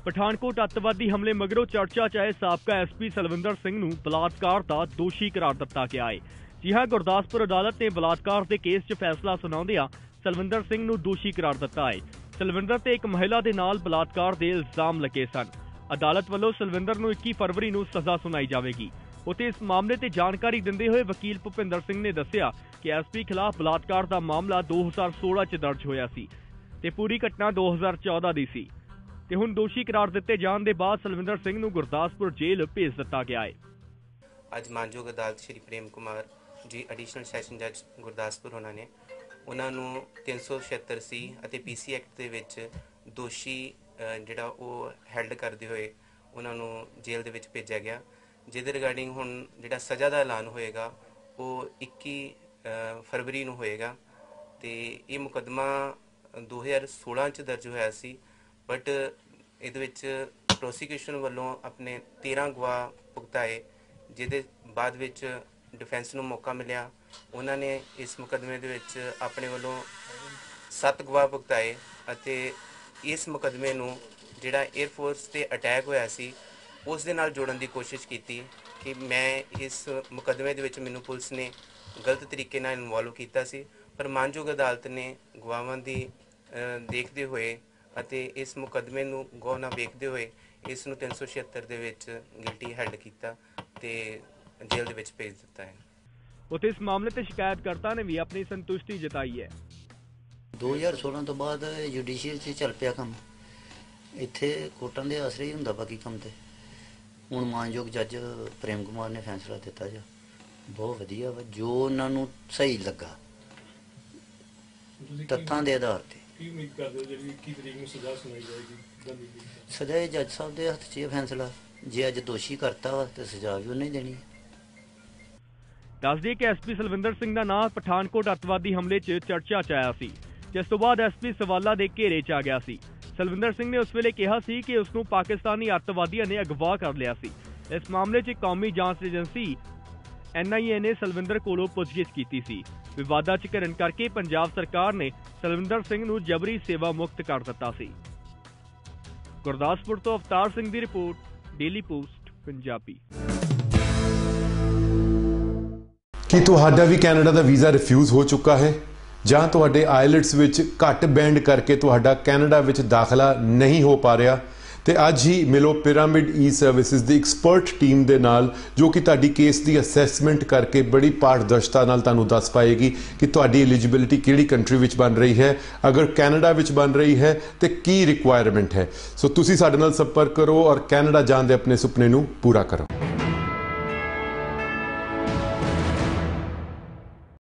ਪਠਾਨਕੋਟ ਅੱਤਵਾਦੀ ਹਮਲੇ ਮਗਰੋਂ ਚਰਚਾ ਚ ਆਏ ਸਾਬਕਾ ਐਸਪੀ ਸਲਵਿੰਦਰ ਸਿੰਘ ਨੂੰ ਬਲਾਤਕਾਰ ਦਾ ਦੋਸ਼ੀ ਕਰਾਰ ਦਿੱਤਾ ਗਿਆ ਹੈ। ਜੀ ਹਾਂ, ਗੁਰਦਾਸਪੁਰ ਅਦਾਲਤ ਨੇ ਬਲਾਤਕਾਰ ਦੇ ਕੇਸ 'ਚ ਫੈਸਲਾ ਸੁਣਾਉਂਦਿਆਂ ਸਲਵਿੰਦਰ ਸਿੰਘ ਨੂੰ ਦੋਸ਼ੀ ਕਰਾਰ ਦਿੱਤਾ ਹੈ। ਸਲਵਿੰਦਰ ਤੇ ਇੱਕ ਮਹਿਲਾ ਦੇ ਨਾਲ ਬਲਾਤਕਾਰ ਦੇ ਇਲਜ਼ਾਮ ਲੱਗੇ ਸਨ। ਅਦਾਲਤ ਵੱਲੋਂ ਸਲਵਿੰਦਰ ਨੂੰ 21 ਫਰਵਰੀ ਨੂੰ ਸਜ਼ਾ ਸੁਣਾਈ ਜਾਵੇਗੀ। ਉੱਥੇ ਇਸ ਮਾਮਲੇ ਤੇ ਜਾਣਕਾਰੀ ਦਿੰਦੇ ਹੋਏ ਵਕੀਲ ਭੁਪਿੰਦਰ ਸਿੰਘ ਨੇ ਦੱਸਿਆ ਕਿ ਐਸਪੀ ਖਿਲਾਫ ਬਲਾਤਕਾਰ ਦਾ ਮਾਮਲਾ 2016 ਚ ਦਰਜ ਹੋਇਆ ਸੀ ਤੇ ਪੂਰੀ ਘਟਨਾ 2014 ਦੀ ਸੀ ਤੇ ਹੁਣ ਦੋਸ਼ੀ ਕਰਾਰ ਦਿੱਤੇ ਜਾਣ ਦੇ ਬਾਅਦ ਸਲਵਿੰਦਰ ਸਿੰਘ ਨੂੰ ਗੁਰਦਾਸਪੁਰ ਜੇਲ੍ਹ ਭੇਜ ਦਿੱਤਾ ਗਿਆ ਹੈ। ਅੱਜ ਮਾਨਯੋਗ ਅਦਾਲਤ ਸ਼੍ਰੀ ਪ੍ਰੇਮ ਕੁਮਾਰ ਜੀ ਐਡੀਸ਼ਨਲ ਸੈਸ਼ਨ ਜੱਜ ਗੁਰਦਾਸਪੁਰ ਉਹਨਾਂ ਨੂੰ 376 ਸੀ ਅਤੇ ਪੀਸੀ ਐਕਟ ਦੇ ਵਿੱਚ ਦੋਸ਼ੀ ਜਿਹੜਾ ਉਹ ਹੈਲਡ ਕਰਦੇ ਹੋਏ ਉਹਨਾਂ ਨੂੰ ਜੇਲ੍ਹ ਦੇ ਵਿੱਚ ਭੇਜਿਆ ਗਿਆ, ਜਿਹਦੇ ਰਿਗਾਰਡਿੰਗ ਹੁਣ ਜਿਹੜਾ ਸਜ਼ਾ ਦਾ ਐਲਾਨ ਹੋਏਗਾ ਉਹ 21 ਫਰਵਰੀ ਨੂੰ ਹੋਏਗਾ ਤੇ ਇਹ ਮੁਕੱਦਮਾ 2016 ਚ ਦਰਜ ਹੋਇਆ ਸੀ। ਬਟ ਇਹਦੇ ਵਿੱਚ ਪ੍ਰੋਸੀਕਿਊਸ਼ਨ ਵੱਲੋਂ ਆਪਣੇ 13 ਗਵਾਹ ਭੁਗਤਾਏ, ਜਿਹਦੇ ਬਾਅਦ ਵਿੱਚ ਡਿਫੈਂਸ ਨੂੰ ਮੌਕਾ ਮਿਲਿਆ। ਉਹਨਾਂ ਨੇ ਇਸ ਮੁਕੱਦਮੇ ਦੇ ਵਿੱਚ ਆਪਣੇ ਵੱਲੋਂ 7 ਗਵਾਹ ਭੁਗਤਾਏ ਅਤੇ ਇਸ ਮੁਕੱਦਮੇ ਨੂੰ ਜਿਹੜਾ 에ਅਰਫੋਰਸ ਤੇ ਅਟੈਕ ਹੋਇਆ ਸੀ ਉਸ ਦੇ ਨਾਲ ਜੋੜਨ ਦੀ ਕੋਸ਼ਿਸ਼ ਕੀਤੀ ਕਿ ਮੈਂ ਇਸ ਮੁਕੱਦਮੇ ਦੇ ਵਿੱਚ ਮੈਨੂੰ ਪੁਲਿਸ ਨੇ ਗਲਤ ਤਰੀਕੇ ਨਾਲ ਇਨਵੋਲਵ ਕੀਤਾ ਸੀ। ਪਰ ਮਾਨਯੋਗ ਅਦਾਲਤ ਨੇ ਗਵਾਹਾਂ ਦੀ ਦੇਖਦੇ ਹੋਏ ਅਤੇ ਇਸ ਮੁਕੱਦਮੇ ਨੂੰ ਗੌਰ ਨਾਲ ਵੇਖਦੇ ਹੋਏ ਇਸ ਨੂੰ 376 ਦੇ ਵਿੱਚ ਗਿਲਟੀ ਹੈਲਡ ਕੀਤਾ ਤੇ ਜੇਲ੍ਹ ਦੇ ਵਿੱਚ ਭੇਜ ਦਿੱਤਾ ਹੈ। ਉੱਥੇ ਇਸ ਮਾਮਲੇ ਤੇ ਸ਼ਿਕਾਇਤਕਰਤਾ ਨੇ ਵੀ ਆਪਣੀ ਸੰਤੁਸ਼ਟੀ ਜਤਾਈ ਹੈ। 2016 ਤੋਂ ਬਾਅਦ ਜੁਡੀਸ਼ੀਅਲ 'ਚ ਚੱਲ ਪਿਆ ਕੰਮ, ਇੱਥੇ ਕੋਰਟਾਂ ਦੇ ਆਸਰੇ ਹੀ ਹੁੰਦਾ ਬਾਕੀ ਕੰਮ ਤੇ। ਹੁਣ ਮਾਨਯੋਗ ਜੱਜ ਪ੍ਰੇਮ ਕੁਮਾਰ ਨੇ ਫੈਸਲਾ ਦਿੱਤਾ ਜੀ, ਬਹੁਤ ਵਧੀਆ ਵਾ, ਜੋ ਉਹਨਾਂ ਨੂੰ ਸਹੀ ਲੱਗਾ ਤੱਥਾਂ ਦੇ ਆਧਾਰ ਤੇ। ਕੀ ਉਮੀਦ ਕਰਦੇ ਹੋ ਜਿਹੜੀ 21 ਤਰੀਕ ਨੂੰ ਸਜ਼ਾ ਸੁਣਾਈ ਜਾਏਗੀ? ਸਜ਼ਾ ਇਹ ਜੱਜ ਸਾਹਿਬ ਦੇ ਹੱਥ 'ਚ ਇਹ ਫੈਸਲਾ, ਜੇ ਅੱਜ ਦੋਸ਼ੀ ਕਰਤਾ ਵਾ ਤੇ ਸਜ਼ਾ ਵੀ ਉਹਨੇ ਹੀ ਦੇਣੀ ਹੈ। ਦੱਸ ਦਈਏ ਕਿ ਐਸਪੀ ਸਲਵਿੰਦਰ ਸਿੰਘ ਦਾ ਨਾਂ ਪਠਾਨਕੋਟ ਅੱਤਵਾਦੀ ਹਮਲੇ 'ਚ ਚਰਚਾ 'ਚ ਆਇਆ ਸੀ, ਜਿਸ ਤੋਂ ਬਾਅਦ ਐਸਪੀ ਸਵਾਲਾਂ ਦੇ ਘੇਰੇ 'ਚ ਆ ਗਿਆ ਸੀ। ਸਲਵਿੰਦਰ ਸਿੰਘ ਨੇ ਉਸ ਵੇਲੇ ਕਿਹਾ ਸੀ ਕਿ ਉਸ ਨੂੰ ਪਾਕਿਸਤਾਨੀ ਅੱਤਵਾਦੀਆਂ ਨੇ ਅਗਵਾ ਕਰ ਲਿਆ ਸੀ। ਇਸ ਮਾਮਲੇ 'ਚ ਕੌਮੀ ਜਾਂਚ ਏਜੰਸੀ NIA ਨੇ ਸਲਵਿੰਦਰ ਕੋਲੋਂ ਪੁੱਛਗਿੱਛ ਕੀਤੀ ਸੀ। ਵਿਵਾਦਾਂ 'ਚ ਘਿਰਨ ਕਰਕੇ ਪੰਜਾਬ ਸਰਕਾਰ ਨੇ ਸਲਵਿੰਦਰ ਸਿੰਘ ਨੂੰ ਜਬਰੀ ਸੇਵਾ ਮੁਕਤ ਕਰ ਦਿੱਤਾ ਸੀ। ਗੁਰਦਾਸਪੁਰ ਤੋਂ ਅਵਤਾਰ ਸਿੰਘ ਦੀ ਰਿਪੋਰਟ, ਡੇਲੀ ਪੋਸਟ ਪੰਜਾਬੀ। ਕੀ ਤੁਹਾਡਾ ਵੀ ਕੈਨੇਡਾ ਦਾ ਵੀਜ਼ਾ ਰਿਫਿਊਜ਼ ਹੋ ਚੁੱਕਾ ਹੈ ਜਾਂ ਤੁਹਾਡੇ ਆਇਲਟਸ ਵਿੱਚ ਘੱਟ ਬੈਂਡ ਕਰਕੇ ਤੁਹਾਡਾ ਕੈਨੇਡਾ ਵਿੱਚ ਦਾਖਲਾ ਨਹੀਂ ਹੋ ਪਾ ਰਿਹਾ? ਤੇ ਅੱਜ ਹੀ ਮਿਲੋ ਪਿਰਾਮਿਡ ਈ ਸਰਵਿਸਿਜ਼ ਦੀ ਐਕਸਪਰਟ ਟੀਮ ਦੇ ਨਾਲ, ਜੋ ਕਿ ਤੁਹਾਡੀ ਕੇਸ ਦੀ ਅਸੈਸਮੈਂਟ ਕਰਕੇ ਬੜੀ ਪਾਰਦਰਸ਼ਤਾ ਨਾਲ ਤੁਹਾਨੂੰ ਦੱਸ ਪਾਏਗੀ ਕਿ ਤੁਹਾਡੀ ਐਲੀਜੀਬਿਲਿਟੀ ਕਿਹੜੀ ਕੰਟਰੀ ਵਿੱਚ ਬਣ ਰਹੀ ਹੈ, ਅਗਰ ਕੈਨੇਡਾ ਵਿੱਚ ਬਣ ਰਹੀ ਹੈ ਤੇ ਕੀ ਰਿਕੁਆਇਰਮੈਂਟ ਹੈ। ਸੋ ਤੁਸੀਂ ਸਾਡੇ ਨਾਲ ਸੰਪਰਕ ਕਰੋ ਔਰ ਕੈਨੇਡਾ ਜਾਣ ਦੇ ਆਪਣੇ ਸੁਪਨੇ ਨੂੰ ਪੂਰਾ ਕਰੋ।